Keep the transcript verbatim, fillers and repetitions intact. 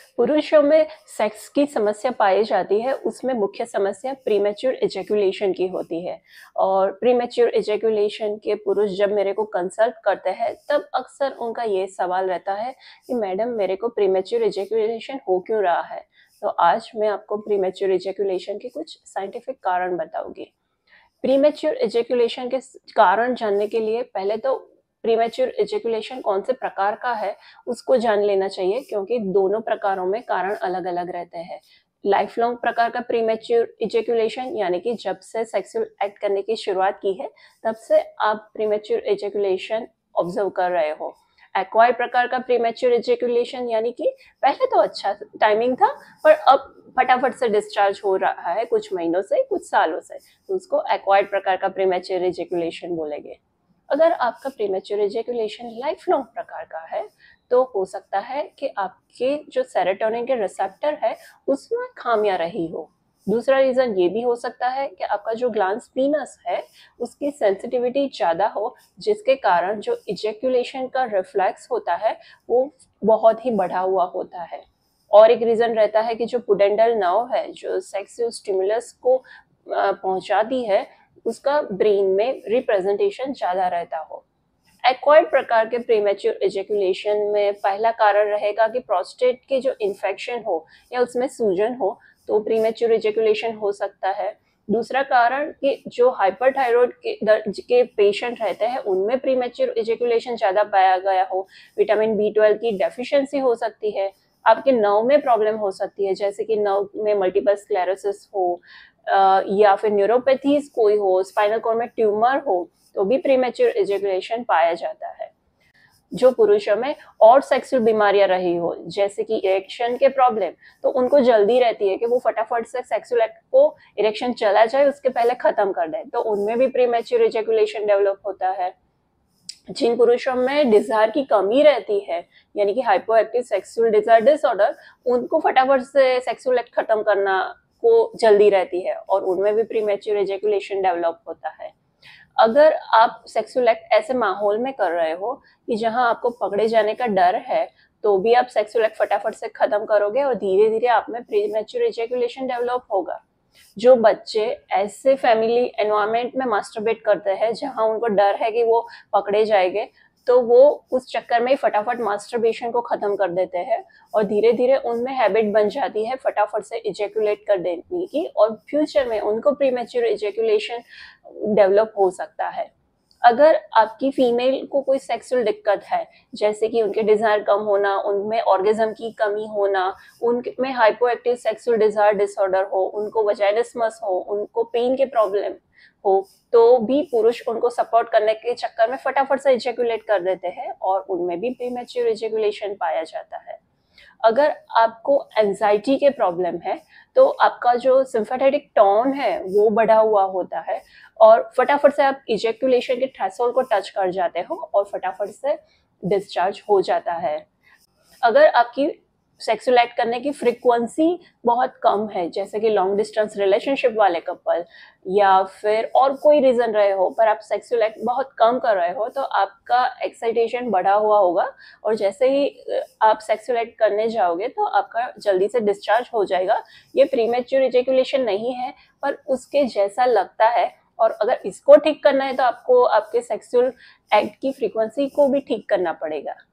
पुरुषों में सेक्स की समस्या पाई जाती है, उसमें मुख्य समस्या प्रीमैच्योर इजैकुलेशन की होती है। और प्रीमैच्योर इजैकुलेशन के पुरुष जब मेरे को कंसल्ट करते हैं, तब अक्सर उनका ये सवाल रहता है कि मैडम मेरे को प्रीमैच्योर इजैकुलेशन हो क्यों रहा है? तो आज मैं आपको प्रीमैच्योर इजैकुलेशन के कुछ साइंटिफिक कारण बताऊँगी। प्रीमैच्योर इजैकुलेशन के कारण जानने के लिए पहले तो प्रीमैच्योर इजैकुलेशन कौन से प्रकार का है उसको जान लेना चाहिए, क्योंकि दोनों प्रकारों में कारण अलग-अलग रहते हैं। लाइफ लॉन्ग प्रकार का प्रीमैच्योर इजैकुलेशन यानी कि जब से सेक्सुअल एक्ट करने की शुरुआत की है तब से आप प्रीमैच्योर इजैकुलेशन ऑब्जर्व कर रहे हो। एक्वायर्ड प्रकार का प्रीमैच्योर इजैकुलेशन यानी कि पहले तो अच्छा टाइमिंग था, पर अब फटाफट से डिस्चार्ज हो रहा है कुछ महीनों से, कुछ सालों से, तो उसको एक्वायर्ड प्रकार का प्रीमैच्योर इजैकुलेशन बोलेंगे। अगर आपका प्रीमैच्योर इजैकुलेशन लाइफ लॉन्ग प्रकार का है, तो हो सकता है कि आपके जो सेरोटोनिन के रिसेप्टर है, उसमें खामियां रही हो। दूसरा रीज़न ये भी हो सकता है कि आपका जो ग्लैंड पीनस है, उसकी सेंसिटिविटी ज़्यादा हो, जिसके कारण जो इजैकुलेशन का रिफ्लेक्स होता है, वो बहुत ही बढ़ा हुआ होता है। और एक रीज़न रहता है कि जो पुडेंडल नर्व है, जो सेक्सुअल स्टिमुलस को अ, पहुंचाती है, उसका ब्रेन में रिप्रेजेंटेशन ज़्यादा रहता हो। एक्वायर्ड प्रकार के प्रीमैच्योर इजैकुलेशन में पहला कारण रहेगा कि प्रोस्टेट के जो इन्फेक्शन हो या उसमें सूजन हो, तो प्रीमैच्योर इजैकुलेशन हो सकता है। दूसरा कारण कि जो हाइपरथायरॉइड के दर्ज के पेशेंट रहते हैं, उनमें प्रीमैच्योर इजैकुलेशन ज़्यादा पाया गया हो। विटामिन बी ट्वेल्व की डेफिशिएंसी हो सकती है। आपके नर्व में प्रॉब्लम हो सकती है, जैसे कि नर्व में मल्टीपल स्क्लेरोसिस हो, अ, या फिर न्यूरोपैथीज कोई हो, स्पाइनल कॉर्ड में ट्यूमर हो, तो भी प्रीमैच्योर इजैकुलेशन पाया जाता है। जो पुरुषों में और सेक्सुअल बीमारियां रही हो, जैसे कि इरेक्शन के प्रॉब्लम, तो उनको जल्दी रहती है कि वो फटाफट से सेक्सुअल एक्ट को इरेक्शन चला जाए उसके पहले खत्म कर दे, तो उनमें भी प्रीमैच्योर इजैकुलेशन डेवलप होता है। जिन पुरुषों में डिजायर की कमी रहती है, यानी कि हाइपोएक्टिव सेक्सुअल डिजायर डिसऑर्डर, उनको फटाफट से सेक्सुअल एक्ट खत्म करना को जल्दी रहती है और उनमें भी प्रीमैच्योर इजैकुलेशन डेवलप होता है। अगर आप सेक्सुअल एक्ट ऐसे माहौल में कर रहे हो कि जहां आपको पकड़े जाने का डर है, तो भी आप सेक्सुअल एक्ट फटाफट से खत्म करोगे और धीरे धीरे आप में प्रीमैच्योर इजैकुलेशन डेवलप होगा। जो बच्चे ऐसे फैमिली एनवायरनमेंट में मास्टरबेट करते हैं जहां उनको डर है कि वो पकड़े जाएंगे, तो वो उस चक्कर में ही फटाफट मास्टरबेशन को खत्म कर देते हैं और धीरे धीरे उनमें हैबिट बन जाती है फटाफट से इजैकुलेट कर देने की, और फ्यूचर में उनको प्रीमैच्योर इजैकुलेशन डेवलप हो सकता है। अगर आपकी फीमेल को कोई सेक्सुअल दिक्कत है, जैसे कि उनके डिजायर कम होना, उनमें ऑर्गेज्म की कमी होना, उनमें हाइपोएक्टिव सेक्सुअल डिजायर डिसऑर्डर हो, उनको वजाइनिस्मस हो, उनको पेन के प्रॉब्लम हो, तो भी पुरुष उनको सपोर्ट करने के चक्कर में फटाफट से इजैकुलेट कर देते हैं और उनमें भी प्रीमैच्योर इजैकुलेशन पाया जाता है। अगर आपको एंजाइटी के प्रॉब्लम है, तो आपका जो सिम्पैथेटिक टोन है वो बढ़ा हुआ होता है और फटाफट से आप इजैकुलेशन के थ्रेशोल्ड को टच कर जाते हो और फटाफट से डिस्चार्ज हो जाता है। अगर आपकी सेक्सुअल एक्ट करने की फ्रीक्वेंसी बहुत कम है, जैसे कि लॉन्ग डिस्टेंस रिलेशनशिप वाले कपल, या फिर और कोई रीज़न रहे हो पर आप सेक्सुअल एक्ट बहुत कम कर रहे हो, तो आपका एक्साइटेशन बढ़ा हुआ होगा और जैसे ही आप सेक्सुअल एक्ट करने जाओगे तो आपका जल्दी से डिस्चार्ज हो जाएगा। ये प्रीमैच्योर इजैकुलेशन नहीं है, पर उसके जैसा लगता है, और अगर इसको ठीक करना है तो आपको आपके सेक्सुअल एक्ट की फ्रीक्वेंसी को भी ठीक करना पड़ेगा।